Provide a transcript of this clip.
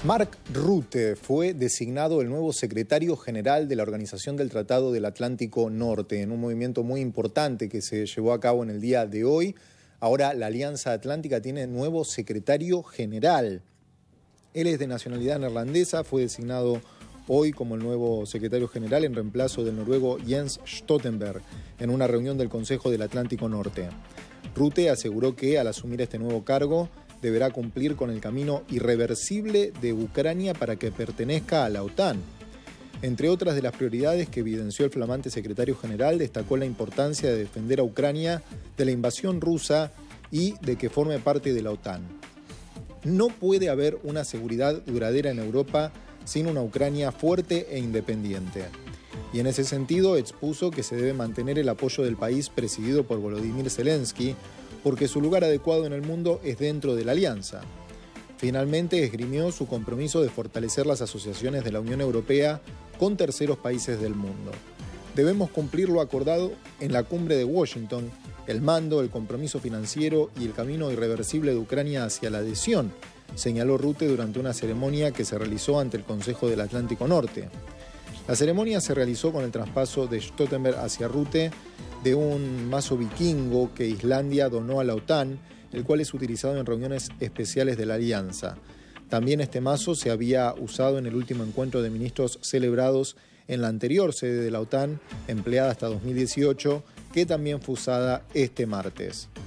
Mark Rutte fue designado el nuevo secretario general de la Organización del Tratado del Atlántico Norte, en un movimiento muy importante que se llevó a cabo en el día de hoy. Ahora la Alianza Atlántica tiene nuevo secretario general. Él es de nacionalidad neerlandesa, fue designado hoy como el nuevo secretario general en reemplazo del noruego Jens Stoltenberg en una reunión del Consejo del Atlántico Norte. Rutte aseguró que al asumir este nuevo cargo deberá cumplir con el camino irreversible de Ucrania para que pertenezca a la OTAN. Entre otras de las prioridades que evidenció el flamante secretario general, destacó la importancia de defender a Ucrania de la invasión rusa y de que forme parte de la OTAN. No puede haber una seguridad duradera en Europa sin una Ucrania fuerte e independiente. Y en ese sentido expuso que se debe mantener el apoyo del país presidido por Volodymyr Zelensky, porque su lugar adecuado en el mundo es dentro de la alianza. Finalmente esgrimió su compromiso de fortalecer las asociaciones de la Unión Europea con terceros países del mundo. Debemos cumplir lo acordado en la cumbre de Washington, el mando, el compromiso financiero y el camino irreversible de Ucrania hacia la adhesión, señaló Rutte durante una ceremonia que se realizó ante el Consejo del Atlántico Norte. La ceremonia se realizó con el traspaso de Stoltenberg hacia Rutte de un mazo vikingo que Islandia donó a la OTAN, el cual es utilizado en reuniones especiales de la alianza. También este mazo se había usado en el último encuentro de ministros celebrados en la anterior sede de la OTAN, empleada hasta 2018, que también fue usada este martes.